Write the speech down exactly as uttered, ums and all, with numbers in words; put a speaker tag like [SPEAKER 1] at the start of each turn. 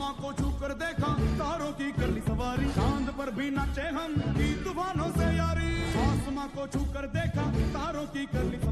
[SPEAKER 1] आसमां को छू कर देखा, तारों की कर ली सवारी, चांद पर भी नाचे हम की तूफानों से यारी। आसमां को छू कर देखा, तारों की कर ली